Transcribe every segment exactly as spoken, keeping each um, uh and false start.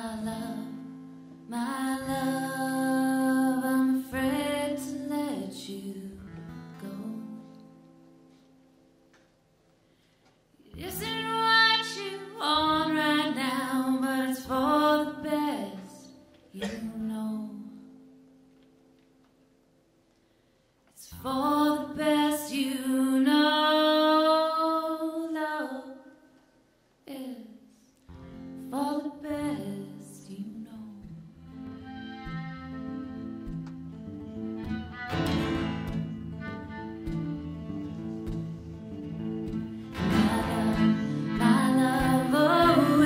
My love, my love, I'm afraid to let you go. It isn't what you want right now, but it's for the best, you know. It's for the best, you know. Love is for the best, you know. My love, my love, oh,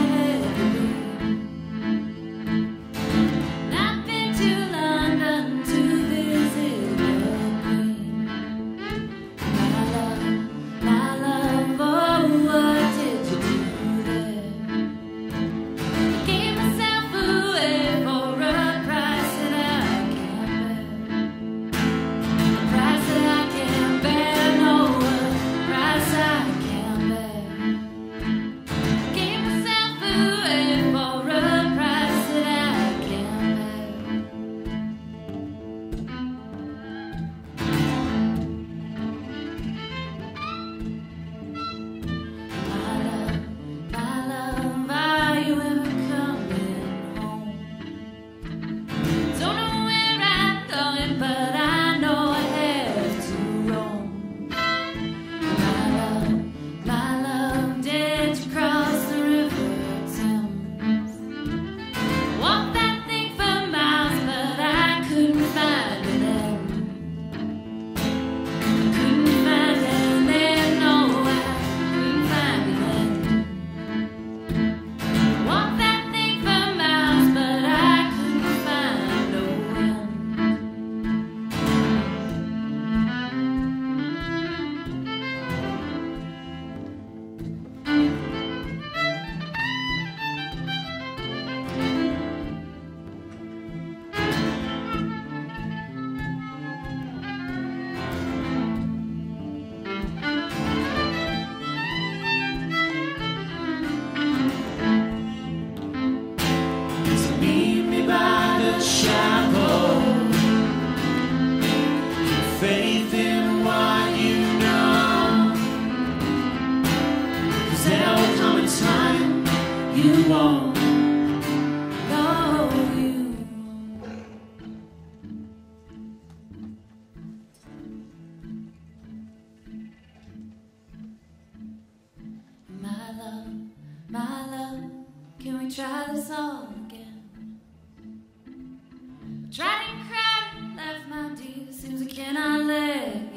yeah. I've been to London to visit the Queen. My love, my love, oh, what did you do there? Gave myself away for a price that I can't bear. A price that I can't bear, no, a price I can't bear. Gave myself away for a price that I can't bear. My love, my love, are you ever coming home? Don't know where I'm going, but I know I have to roam. My love, my love, did you cross the river Thames? Walked that thing for miles, but I couldn't find an end. Couldn't find an end, no, I couldn't find an end. Walked that thing for miles, but I couldn't find no end. So meet me by the shallow, faith in what you know. 'Cause there'll come a time you won't Oh, you. My love, my love, can we try this all again? Tried and cried, left my dear, seems I cannot let